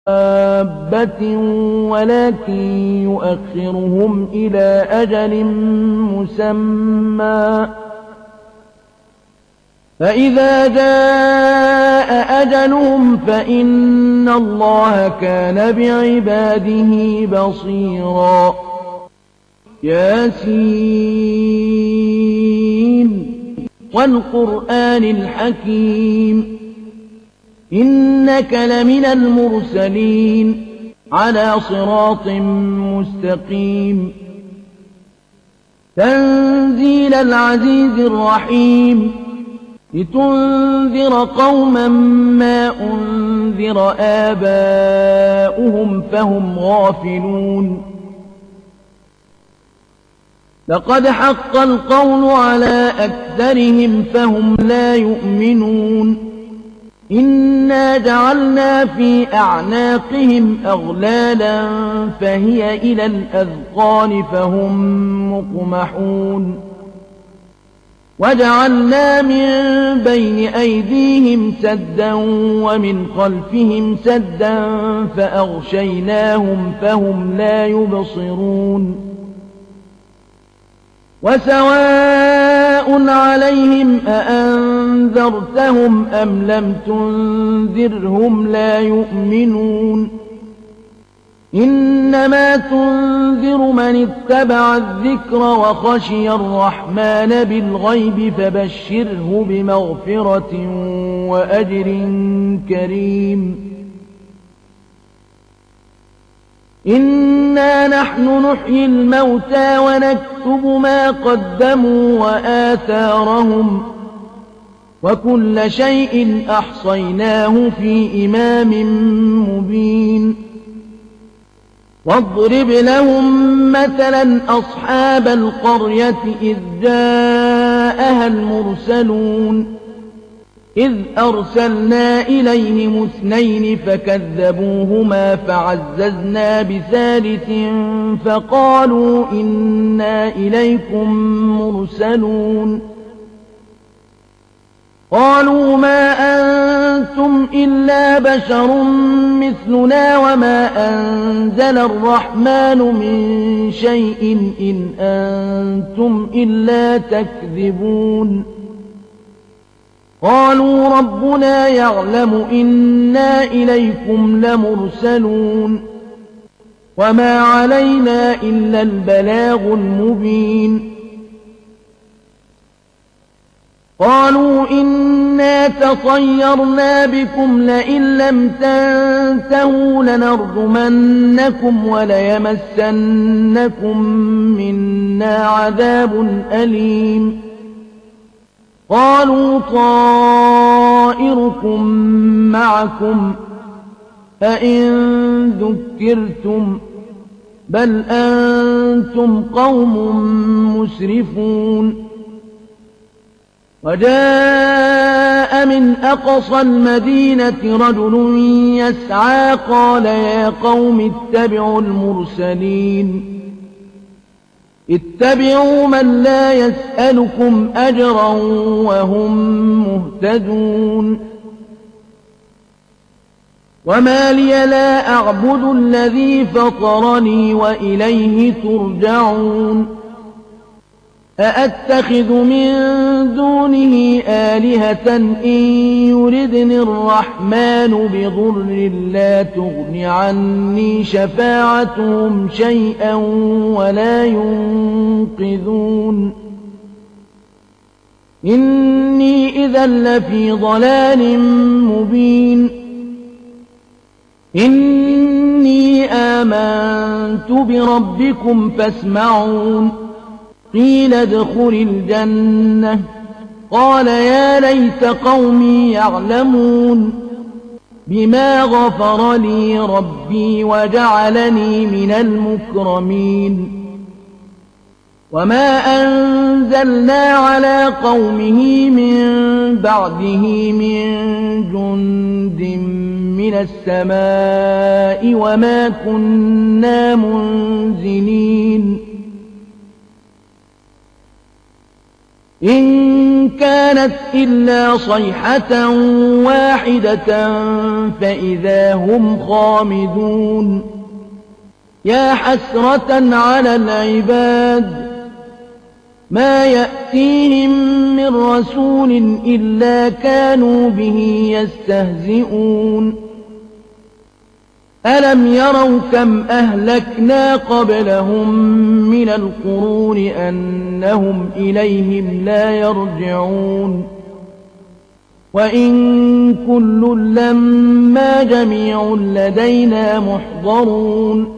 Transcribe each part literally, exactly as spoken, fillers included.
دابة ولكن يؤخرهم إلى أجل مسمى فإذا جاء أجلهم فإن الله كان بعباده بصيرا. ياسين والقرآن الحكيم إنك لمن المرسلين على صراط مستقيم تنزيل العزيز الرحيم لتنذر قوما ما أنذر آباؤهم فهم غافلون. لقد حق القول على أكثرهم فهم لا يؤمنون. إنا جعلنا في أعناقهم أغلالا فهي إلى الأذقان فهم مقمحون. وجعلنا من بين أيديهم سدا ومن خلفهم سدا فأغشيناهم فهم لا يبصرون. وسواء عليهم أأنذرتهم أم لم تنذرهم لا يؤمنون. إنما تنذر من اتبع الذكر وخشي الرحمن بالغيب فبشره بمغفرة وأجر كريم. إنا نحن نحيي الموتى ونكتب ما قدموا وآثارهم وكل شيء أحصيناه في إمام مبين. واضرب لهم مثلا أصحاب القرية إذ جاءها المرسلون إذ أرسلنا إليهم اثنين فكذبوهما فعززنا بثالث فقالوا إنا إليكم مرسلون. قالوا ما أنتم إلا بشر مثلنا وما أنزل الرحمن من شيء إن أنتم إلا تكذبون. قالوا ربنا يعلم إنا إليكم لمرسلون وما علينا إلا البلاغ المبين. قالوا إنا تطيرنا بكم لئن لم تنتهوا لنرجمنكم وليمسنكم منا عذاب أليم. قالوا طائركم معكم أئن ذكرتم بل أنتم قوم مسرفون. وجاء من أقصى المدينة رجل يسعى قال يا قوم اتبعوا المرسلين اتبعوا من لا يسألكم أجرا وهم مهتدون. وما لي لا أعبد الذي فطرني وإليه ترجعون. أأتخذ من دونه آلهة إن يردني الرحمن بضر لا تغن عني شفاعتهم شيئا ولا ينقذون. إني إذا لفي ضلال مبين. إني آمنت بربكم فاسمعون. قيل ادخل الجنة قال يا ليت قومي يعلمون بما غفر لي ربي وجعلني من المكرمين. وما أنزلنا على قومه من بعده من جند من السماء وما كنا منزلين. إن كانت إلا صيحة واحدة فإذا هم خامدون يا حسرة على العباد ما يأتيهم من رسول إلا كانوا به يستهزئون ألم يروا كم أهلكنا قبلهم من القرون أنهم إليهم لا يرجعون وإن كل لما جميع لدينا محضرون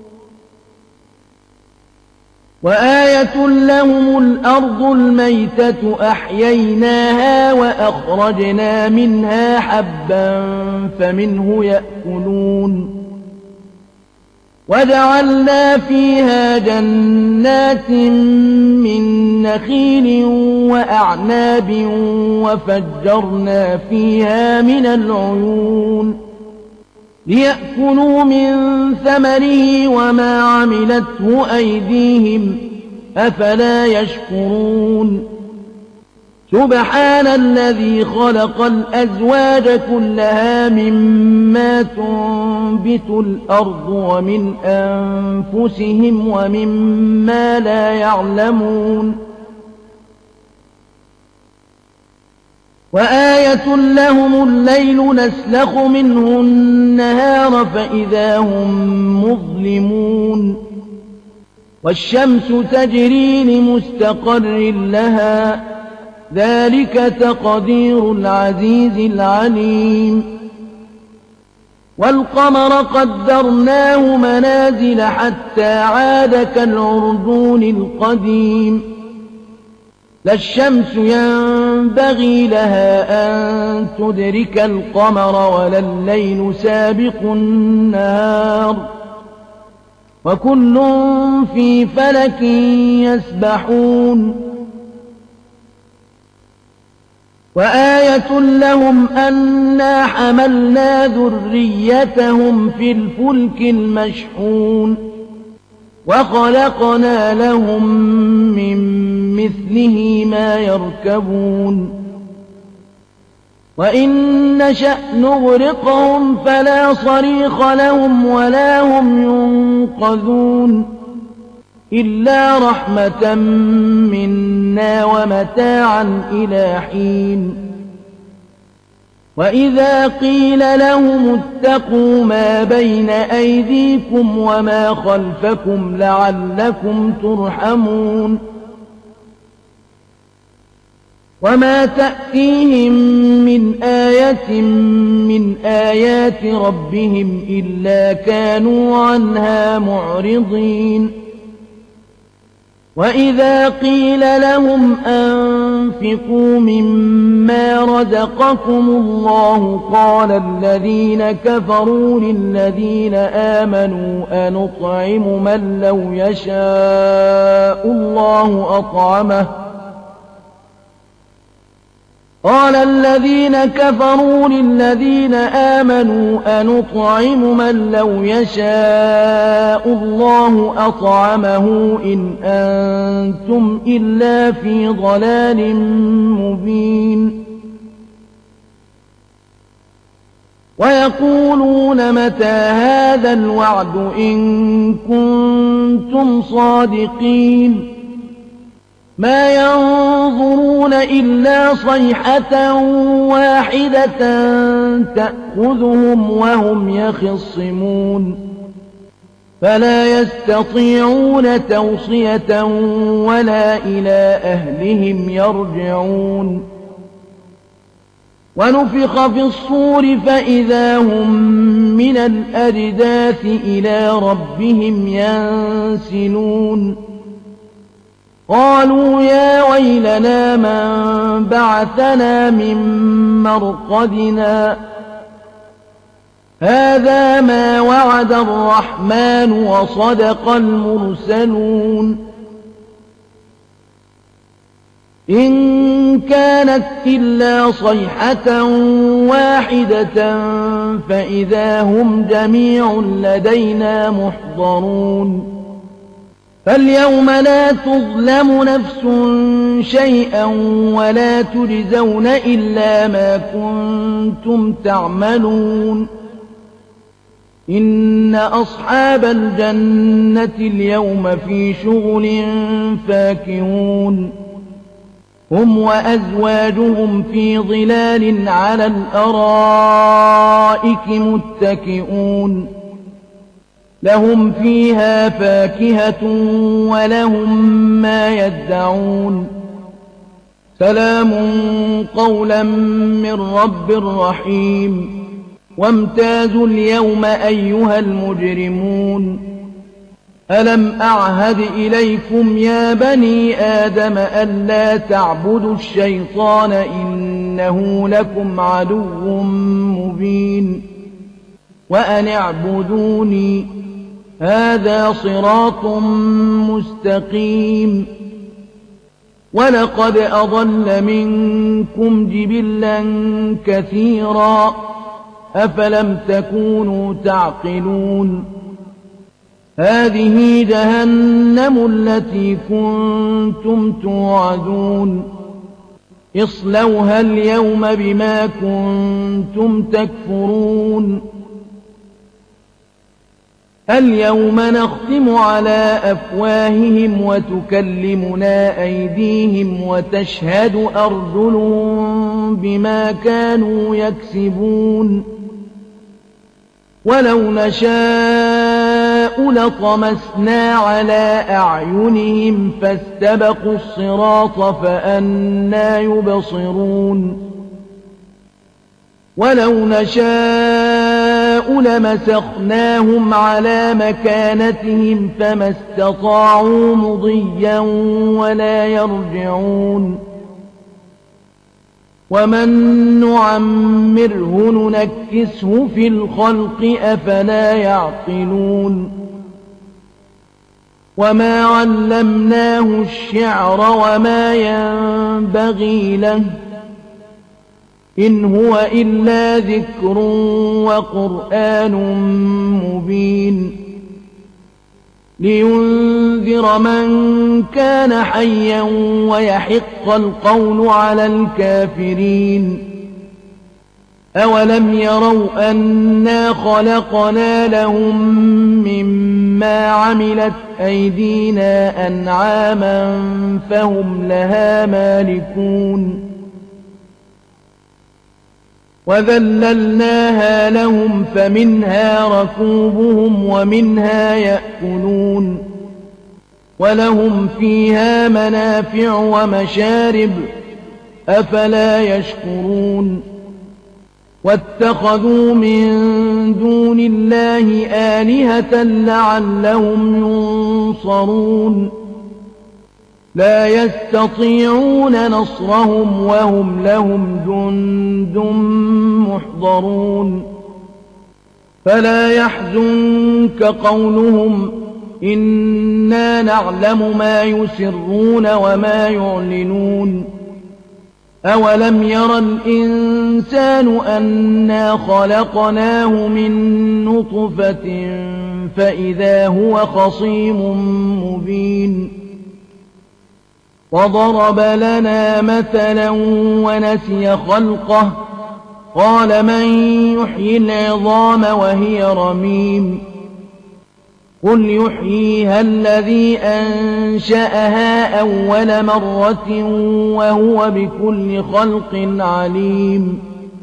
وآية لهم الأرض الميتة أحييناها وأخرجنا منها حبا فمنه يأكلون وجعلنا فيها جنات من نخيل وأعناب وفجرنا فيها من العيون ليأكلوا من ثمره وما عملته أيديهم أفلا يشكرون سبحان الذي خلق الأزواج كلها مما تنبت الأرض ومن أنفسهم ومما لا يعلمون وآية لهم الليل نسلخ منه النهار فإذا هم مظلمون والشمس تجري لمستقر لها ذلك تقدير العزيز العليم والقمر قدرناه منازل حتى عاد كالعرجون القديم لا الشمس ينبغي لها أن تدرك القمر ولا الليل سابق النهار وكل في فلك يسبحون وآية لهم أنا حملنا ذريتهم في الفلك المشحون وخلقنا لهم من مثله ما يركبون وإن نشأ نغرقهم فلا صريخ لهم ولا هم ينقذون إلا رحمة منا ومتاعا إلى حين وإذا قيل لهم اتقوا ما بين أيديكم وما خلفكم لعلكم ترحمون وما تأتيهم من آية من آيات ربهم إلا كانوا عنها معرضين وإذا قيل لهم أنفقوا مما رزقكم الله قال الذين كفروا للذين آمنوا أنطعم من لو يشاء الله أطعمه قال الذين كفروا للذين آمنوا أنطعم من لو يشاء الله أطعمه إن أنتم إلا في ضلال مبين ويقولون متى هذا الوعد إن كنتم صادقين ما ينظرون إلا صيحة واحدة تأخذهم وهم يخصمون فلا يستطيعون توصية ولا إلى أهلهم يرجعون ونفخ في الصور فإذا هم من الأجداث إلى ربهم ينسلون قالوا يا ويلنا من بعثنا من مرقدنا هذا ما وعد الرحمن وصدق المرسلون إن كانت إلا صيحة واحدة فإذا هم جميع لدينا محضرون فاليوم لا تظلم نفس شيئا ولا تجزون إلا ما كنتم تعملون إن أصحاب الجنة اليوم في شغل فاكهون هم وأزواجهم في ظلال على الأرائك متكئون لهم فيها فاكهة ولهم ما يدعون سلام قولا من رب رحيم وامتازوا اليوم أيها المجرمون ألم أعهد إليكم يا بني آدم ألا تعبدوا الشيطان إنه لكم عدو مبين وأن اعبدوني هذا صراط مستقيم ولقد أضل منكم جبلا كثيرا أفلم تكونوا تعقلون هذه جهنم التي كنتم توعدون اصلوها اليوم بما كنتم تكفرون اليوم نختم على أفواههم وتكلمنا أيديهم وتشهد أرجلهم بما كانوا يكسبون ولو نشاء لطمسنا على أعينهم فاستبقوا الصراط فأنى يبصرون ولو نشاء لمسخناهم على مكانتهم فما استطاعوا مضيا ولا يرجعون ومن نعمره ننكسه في الخلق أفلا يعقلون وما علمناه الشعر وما ينبغي له إن هو إلا ذكر وقرآن مبين لينذر من كان حيا ويحق القول على الكافرين أولم يروا أنا خلقنا لهم مما عملت أيدينا أنعاما فهم لها مالكون وذللناها لهم فمنها ركوبهم ومنها يأكلون ولهم فيها منافع ومشارب أفلا يشكرون واتخذوا من دون الله آلهة لعلهم ينصرون لا يستطيعون نصرهم وهم لهم جند محضرون فلا يحزنك قولهم إنا نعلم ما يسرون وما يعلنون أولم ير الإنسان أنا خلقناه من نطفة فإذا هو خصيم مبين وضرب لنا مثلا ونسي خلقه قال من يحيي العظام وهي رميم قل يحييها الذي أنشأها أول مرة وهو بكل خلق عليم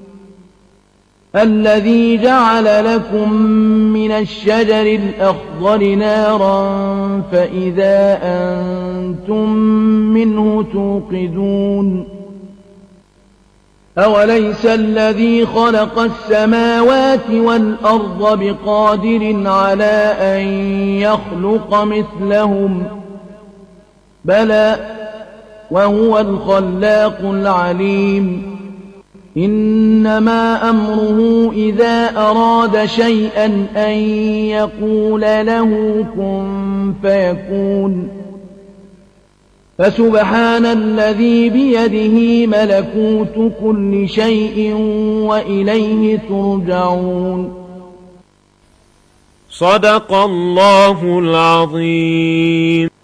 الذي جعل لكم من الشجر الأخضر نارا فإذا أنتم منه توقدون أوليس الذي خلق السماوات والأرض بقادر على أن يخلق مثلهم بلى وهو الخلاق العليم إنما أمره إذا أراد شيئا أن يقول له كن فيكون فسبحان الذي بيده ملكوت كل شيء وإليه ترجعون صدق الله العظيم.